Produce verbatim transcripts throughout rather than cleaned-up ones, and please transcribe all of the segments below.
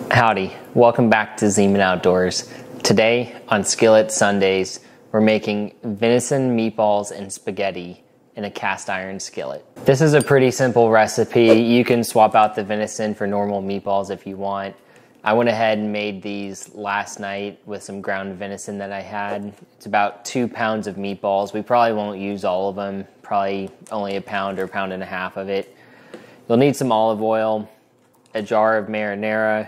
Howdy, welcome back to Zeman Outdoors. Today on Skillet Sundays, we're making venison meatballs and spaghetti in a cast iron skillet. This is a pretty simple recipe. You can swap out the venison for normal meatballs if you want. I went ahead and made these last night with some ground venison that I had. It's about two pounds of meatballs. We probably won't use all of them, probably only a pound or pound and a half of it. You'll need some olive oil, a jar of marinara,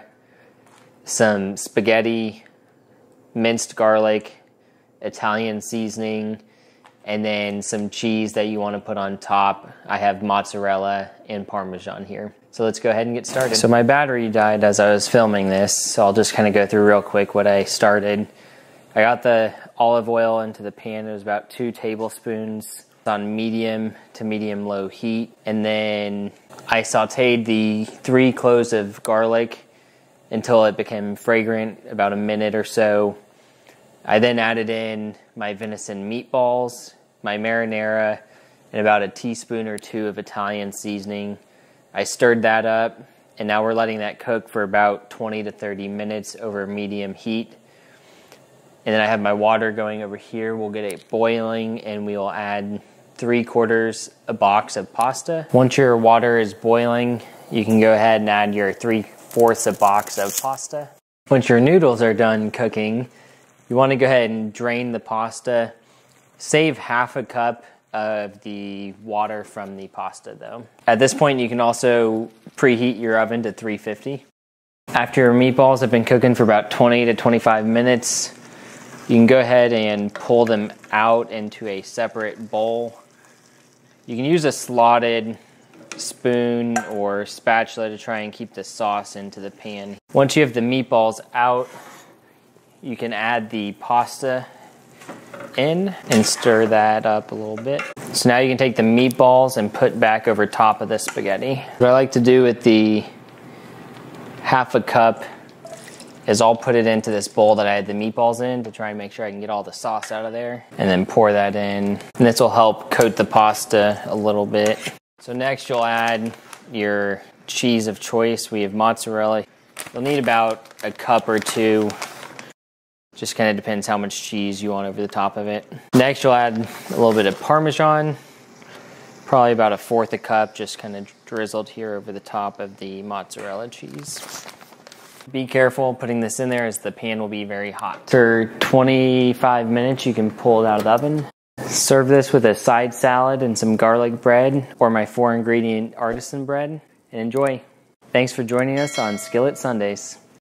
some spaghetti, minced garlic, Italian seasoning, and then some cheese that you want to put on top. I have mozzarella and Parmesan here. So let's go ahead and get started. So my battery died as I was filming this, so I'll just kind of go through real quick what I started. I got the olive oil into the pan. It was about two tablespoons on medium to medium low heat. And then I sauteed the three cloves of garlic until it became fragrant, about a minute or so. I then added in my venison meatballs, my marinara, and about a teaspoon or two of Italian seasoning. I stirred that up, and now we're letting that cook for about twenty to thirty minutes over medium heat. And then I have my water going over here. We'll get it boiling, and we will add three quarters a box of pasta. Once your water is boiling, you can go ahead and add your three fourths a box of pasta. Once your noodles are done cooking, you want to go ahead and drain the pasta. Save half a cup of the water from the pasta though. At this point, you can also preheat your oven to three fifty. After your meatballs have been cooking for about twenty to twenty-five minutes, you can go ahead and pull them out into a separate bowl. You can use a slotted spoon or spatula to try and keep the sauce into the pan. Once you have the meatballs out, you can add the pasta in and stir that up a little bit. So now you can take the meatballs and put back over top of the spaghetti. What I like to do with the half a cup is I'll put it into this bowl that I had the meatballs in to try and make sure I can get all the sauce out of there, and then pour that in. And this will help coat the pasta a little bit. So next you'll add your cheese of choice. We have mozzarella. You'll need about a cup or two. Just kind of depends how much cheese you want over the top of it. Next you'll add a little bit of Parmesan. Probably about a fourth a cup, just kind of drizzled here over the top of the mozzarella cheese. Be careful putting this in there as the pan will be very hot. After twenty-five minutes you can pull it out of the oven. Serve this with a side salad and some garlic bread or my four ingredient artisan bread and enjoy. Thanks for joining us on Skillet Sundays.